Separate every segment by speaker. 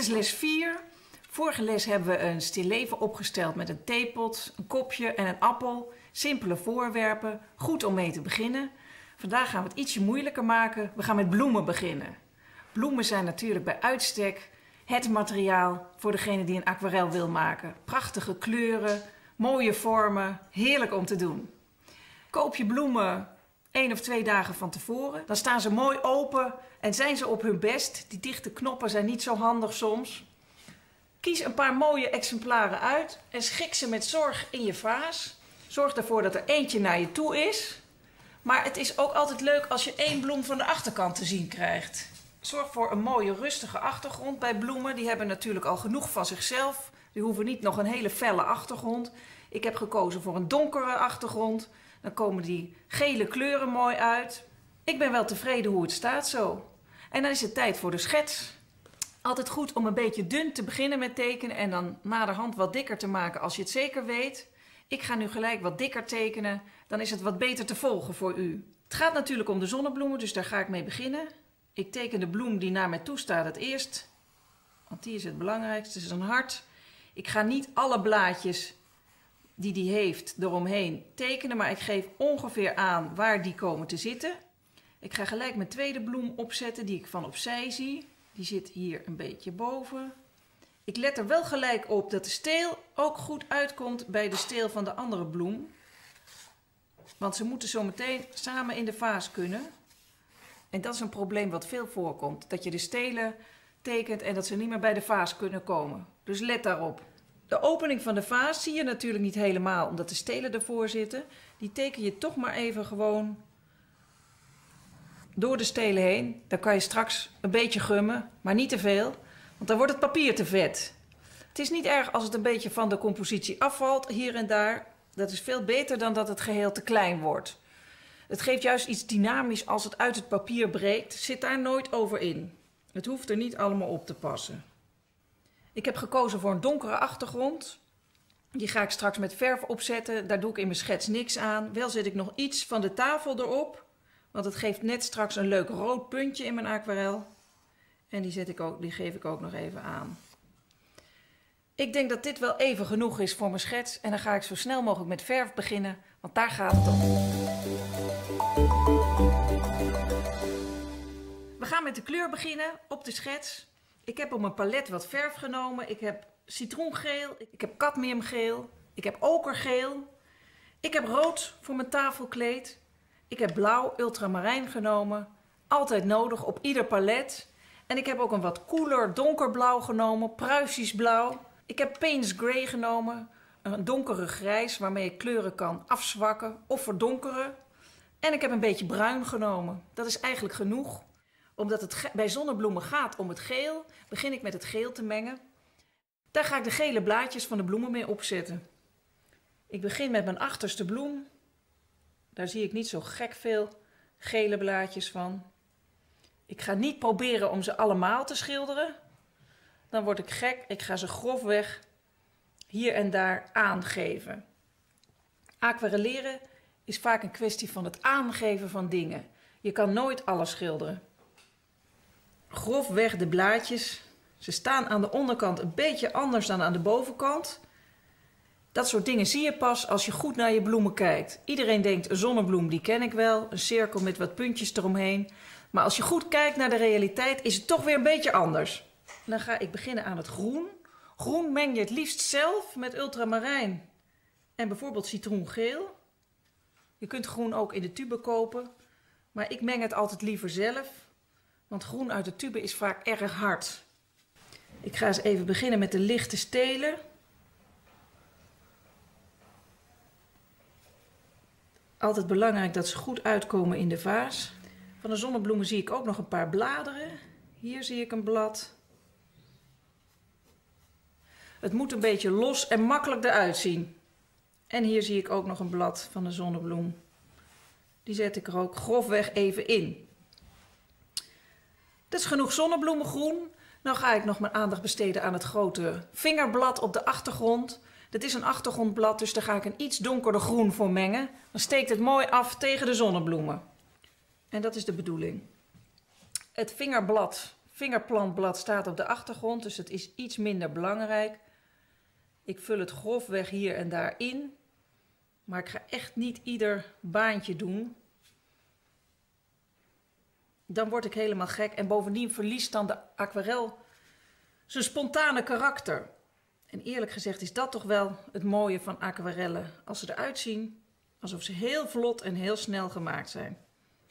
Speaker 1: is les 4. Vorige les hebben we een stil leven opgesteld met een theepot, een kopje en een appel. Simpele voorwerpen, goed om mee te beginnen. Vandaag gaan we het ietsje moeilijker maken. We gaan met bloemen beginnen. Bloemen zijn natuurlijk bij uitstek het materiaal voor degene die een aquarel wil maken. Prachtige kleuren, mooie vormen, heerlijk om te doen. Koop je bloemen 1 of 2 dagen van tevoren. Dan staan ze mooi open en zijn ze op hun best. Die dichte knoppen zijn niet zo handig soms. Kies een paar mooie exemplaren uit en schik ze met zorg in je vaas. Zorg ervoor dat er eentje naar je toe is. Maar het is ook altijd leuk als je 1 bloem van de achterkant te zien krijgt. Zorg voor een mooie rustige achtergrond bij bloemen. Die hebben natuurlijk al genoeg van zichzelf. Die hoeven niet nog een hele felle achtergrond. Ik heb gekozen voor een donkere achtergrond. Dan komen die gele kleuren mooi uit. Ik ben wel tevreden hoe het staat zo. En dan is het tijd voor de schets. Altijd goed om een beetje dun te beginnen met tekenen en dan naderhand wat dikker te maken als je het zeker weet. Ik ga nu gelijk wat dikker tekenen, dan is het wat beter te volgen voor u. Het gaat natuurlijk om de zonnebloemen, dus daar ga ik mee beginnen. Ik teken de bloem die naar mij toe staat het eerst, want die is het belangrijkste, is een hart. Ik ga niet alle blaadjes die heeft eromheen tekenen, maar ik geef ongeveer aan waar die komen te zitten. Ik ga gelijk mijn tweede bloem opzetten die ik van opzij zie. Die zit hier een beetje boven. Ik let er wel gelijk op dat de steel ook goed uitkomt bij de steel van de andere bloem. Want ze moeten zo meteen samen in de vaas kunnen. En dat is een probleem wat veel voorkomt. Dat je de stelen tekent en dat ze niet meer bij de vaas kunnen komen. Dus let daarop. De opening van de vaas zie je natuurlijk niet helemaal omdat de stelen ervoor zitten. Die teken je toch maar even gewoon door de stelen heen. Dan kan je straks een beetje gummen, maar niet te veel. Want dan wordt het papier te vet. Het is niet erg als het een beetje van de compositie afvalt, hier en daar. Dat is veel beter dan dat het geheel te klein wordt. Het geeft juist iets dynamisch als het uit het papier breekt. Zit daar nooit over in. Het hoeft er niet allemaal op te passen. Ik heb gekozen voor een donkere achtergrond. Die ga ik straks met verf opzetten. Daar doe ik in mijn schets niks aan. Wel zet ik nog iets van de tafel erop. Want het geeft net straks een leuk rood puntje in mijn aquarel. En die geef ik ook nog even aan. Ik denk dat dit wel even genoeg is voor mijn schets. En dan ga ik zo snel mogelijk met verf beginnen. Want daar gaat het om. We gaan met de kleur beginnen op de schets. Ik heb op mijn palet wat verf genomen. Ik heb citroengeel. Ik heb cadmiumgeel. Ik heb okergeel. Ik heb rood voor mijn tafelkleed. Ik heb blauw ultramarijn genomen. Altijd nodig op ieder palet. En ik heb ook een wat koeler donkerblauw genomen. Pruisisch blauw. Ik heb Payne's Grey genomen. Een donkere grijs waarmee ik kleuren kan afzwakken of verdonkeren. En ik heb een beetje bruin genomen. Dat is eigenlijk genoeg. Omdat het bij zonnebloemen gaat om het geel, begin ik met het geel te mengen. Daar ga ik de gele blaadjes van de bloemen mee opzetten. Ik begin met mijn achterste bloem. Daar zie ik niet zo gek veel gele blaadjes van. Ik ga niet proberen om ze allemaal te schilderen. Dan word ik gek. Ik ga ze grofweg hier en daar aangeven. Aquarelleren is vaak een kwestie van het aangeven van dingen. Je kan nooit alles schilderen. Grofweg de blaadjes. Ze staan aan de onderkant een beetje anders dan aan de bovenkant. Dat soort dingen zie je pas als je goed naar je bloemen kijkt. Iedereen denkt, een zonnebloem die ken ik wel. Een cirkel met wat puntjes eromheen. Maar als je goed kijkt naar de realiteit is het toch weer een beetje anders. Dan ga ik beginnen aan het groen. Groen meng je het liefst zelf met ultramarijn en bijvoorbeeld citroengeel. Je kunt groen ook in de tube kopen. Maar ik meng het altijd liever zelf. Want groen uit de tube is vaak erg hard. Ik ga eens even beginnen met de lichte stelen. Altijd belangrijk dat ze goed uitkomen in de vaas. Van de zonnebloemen zie ik ook nog een paar bladeren. Hier zie ik een blad. Het moet een beetje los en makkelijk eruit zien. En hier zie ik ook nog een blad van de zonnebloem. Die zet ik er ook grofweg even in. Dat is genoeg zonnebloemengroen. Nou ga ik nog mijn aandacht besteden aan het grote vingerblad op de achtergrond. Dat is een achtergrondblad, dus daar ga ik een iets donkerder groen voor mengen. Dan steekt het mooi af tegen de zonnebloemen. En dat is de bedoeling. Het vingerblad vingerplantblad staat op de achtergrond, dus het is iets minder belangrijk. Ik vul het grofweg hier en daar in, maar ik ga echt niet ieder baantje doen. Dan word ik helemaal gek en bovendien verliest dan de aquarel zijn spontane karakter. En eerlijk gezegd is dat toch wel het mooie van aquarellen, als ze eruit zien alsof ze heel vlot en heel snel gemaakt zijn.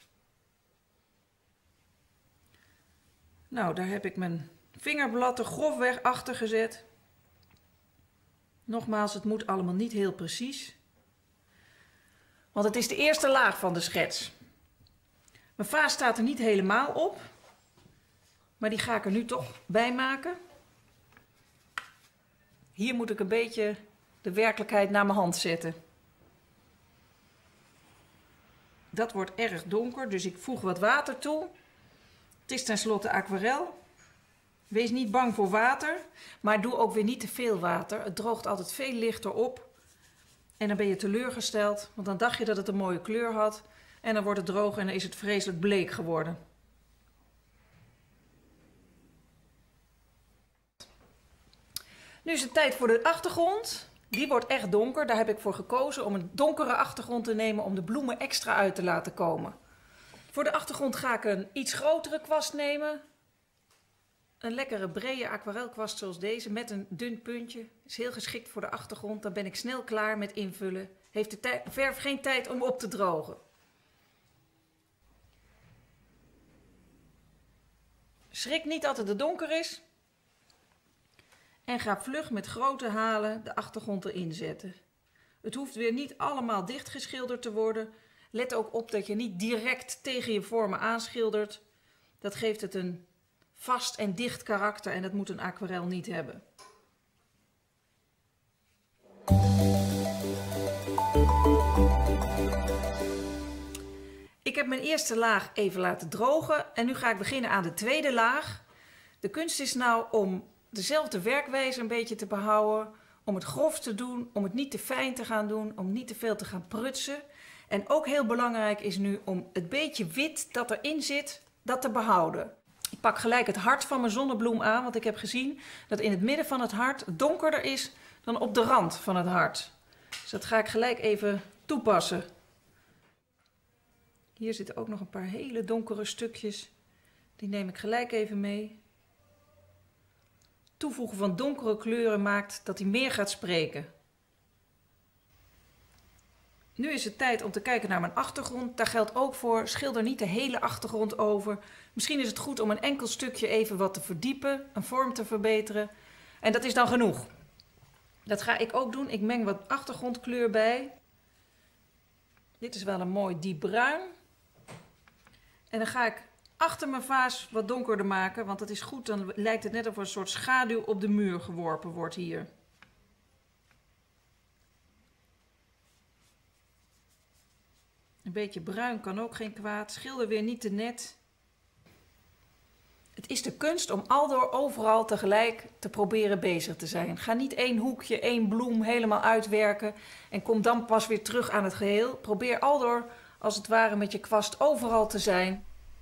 Speaker 1: Nou, daar heb ik mijn vingerblad er grofweg achter gezet. Nogmaals, het moet allemaal niet heel precies. Want het is de eerste laag van de schets. Mijn vaas staat er niet helemaal op. Maar die ga ik er nu toch bij maken. Hier moet ik een beetje de werkelijkheid naar mijn hand zetten. Dat wordt erg donker, dus ik voeg wat water toe. Het is tenslotte aquarel. Wees niet bang voor water, maar doe ook weer niet te veel water. Het droogt altijd veel lichter op. En dan ben je teleurgesteld, want dan dacht je dat het een mooie kleur had. En dan wordt het droog en dan is het vreselijk bleek geworden. Nu is het tijd voor de achtergrond. Die wordt echt donker. Daar heb ik voor gekozen om een donkere achtergrond te nemen om de bloemen extra uit te laten komen. Voor de achtergrond ga ik een iets grotere kwast nemen. Een lekkere brede aquarelkwast zoals deze met een dun puntje. Is heel geschikt voor de achtergrond. Dan ben ik snel klaar met invullen. Heeft de verf geen tijd om op te drogen. Schrik niet dat het te donker is. En ga vlug met grote halen de achtergrond erin zetten. Het hoeft weer niet allemaal dichtgeschilderd te worden. Let ook op dat je niet direct tegen je vormen aanschildert. Dat geeft het een vast en dicht karakter en dat moet een aquarel niet hebben. Ik heb mijn eerste laag even laten drogen en nu ga ik beginnen aan de tweede laag. De kunst is nou om dezelfde werkwijze een beetje te behouden, om het grof te doen, om het niet te fijn te gaan doen, om niet te veel te gaan prutsen. En ook heel belangrijk is nu om het beetje wit dat erin zit, dat te behouden. Ik pak gelijk het hart van mijn zonnebloem aan, want ik heb gezien dat in het midden van het hart donkerder is dan op de rand van het hart. Dus dat ga ik gelijk even toepassen. Hier zitten ook nog een paar hele donkere stukjes. Die neem ik gelijk even mee. Toevoegen van donkere kleuren maakt dat hij meer gaat spreken. Nu is het tijd om te kijken naar mijn achtergrond. Daar geldt ook voor, schilder niet de hele achtergrond over. Misschien is het goed om een enkel stukje even wat te verdiepen, een vorm te verbeteren. En dat is dan genoeg. Dat ga ik ook doen. Ik meng wat achtergrondkleur bij. Dit is wel een mooi diep bruin. En dan ga ik achter mijn vaas wat donkerder maken, want dat is goed. Dan lijkt het net of er een soort schaduw op de muur geworpen wordt hier. Een beetje bruin kan ook geen kwaad. Schilder weer niet te net. Het is de kunst om aldoor overal tegelijk te proberen bezig te zijn. Ga niet één hoekje, één bloem helemaal uitwerken en kom dan pas weer terug aan het geheel. Probeer aldoor als het ware met je kwast overal te zijn.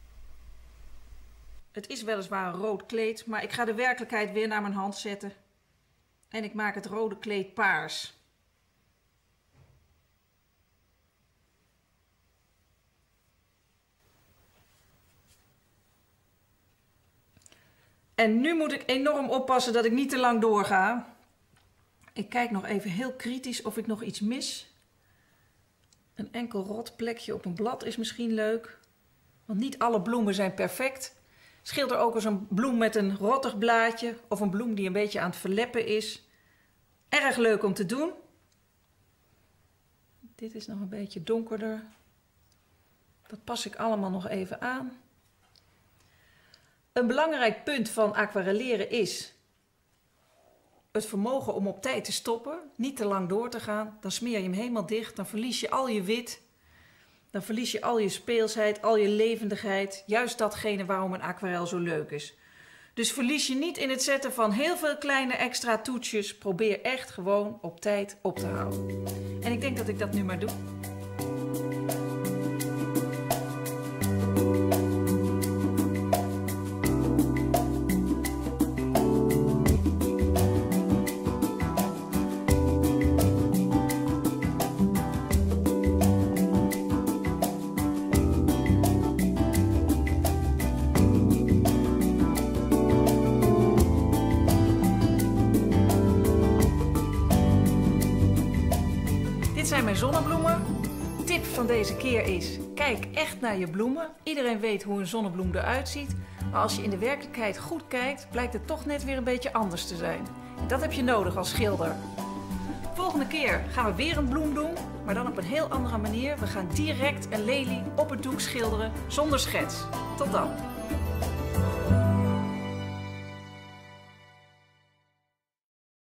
Speaker 1: Het is weliswaar een rood kleed, maar ik ga de werkelijkheid weer naar mijn hand zetten. En ik maak het rode kleed paars. En nu moet ik enorm oppassen dat ik niet te lang doorga. Ik kijk nog even heel kritisch of ik nog iets mis. Een enkel rot plekje op een blad is misschien leuk. Want niet alle bloemen zijn perfect. Schilder ook eens een bloem met een rottig blaadje of een bloem die een beetje aan het verleppen is. Erg leuk om te doen. Dit is nog een beetje donkerder. Dat pas ik allemaal nog even aan. Een belangrijk punt van aquarelleren is het vermogen om op tijd te stoppen, niet te lang door te gaan. Dan smeer je hem helemaal dicht, dan verlies je al je wit, dan verlies je al je speelsheid, al je levendigheid. Juist datgene waarom een aquarel zo leuk is. Dus verlies je niet in het zetten van heel veel kleine extra toetsjes. Probeer echt gewoon op tijd op te houden. En ik denk dat ik dat nu maar doe. zijn mijn zonnebloemen. Tip van deze keer is, kijk echt naar je bloemen. Iedereen weet hoe een zonnebloem eruit ziet. Maar als je in de werkelijkheid goed kijkt, blijkt het toch net weer een beetje anders te zijn. En dat heb je nodig als schilder. Volgende keer gaan we weer een bloem doen, maar dan op een heel andere manier. We gaan direct een lelie op het doek schilderen zonder schets. Tot dan!